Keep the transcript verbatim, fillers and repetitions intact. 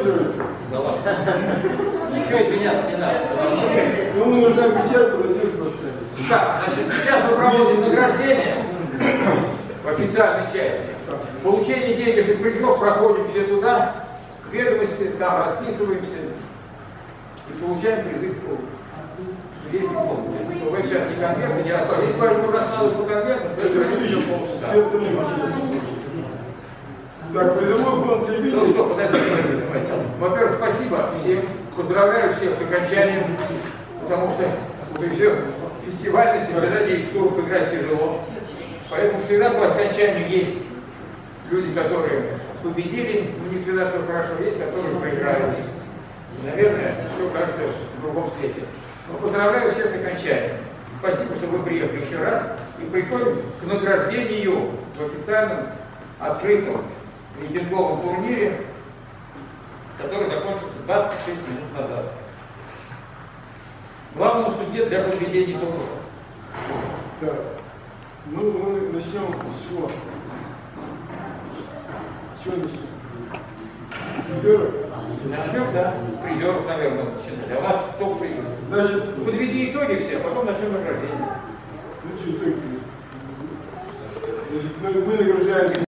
задерживается. Да ладно. Ничего извиняться не надо. Ну, мы нужно печать подойдет поставить. Так, значит, сейчас мы проводим награждение в официальной части. Получение денежных призов проходим все туда, к ведомости, там расписываемся и получаем призыв. Есть что вы сейчас не конверты, не раскладываете. Если поэтому раскладывают по конвертам, то это не все полчаса. Все остальные машины. Так, призовой фонд все видели? Ну что, подождите, во-первых, спасибо всем, поздравляю всех с окончанием, потому что уже все, фестивальность, всегда десять туров играть тяжело. Поэтому всегда по окончанию есть люди, которые победили, у них всегда все хорошо, есть, которые проиграли. И, наверное, все кажется в другом свете. Но поздравляю всех с окончанием. Спасибо, что вы приехали еще раз. И приходим к награждению в официальном открытом рейтинговом турнире, который закончился двадцать шесть минут назад. Главному судье для подведения итогов. Так. Ну, мы начнем с чего? С чего начнем? Призеров? Начнем, да, с призеров, наверное, начинать. А у нас кто призер? Значит, подведи итоги все, а потом начнем награждение. ну что, итоги? Значит, мы, мы награждаем